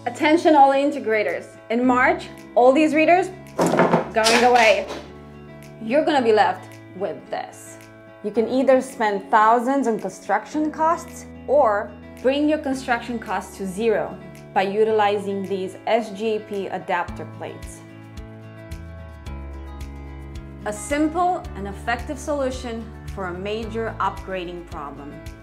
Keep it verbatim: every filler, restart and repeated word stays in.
Attention all integrators. In March, all these readers going away. You're gonna be left with this. You can either spend thousands on construction costs or bring your construction costs to zero by utilizing these S G A P Adapter Plates. A simple and effective solution for a major upgrading problem.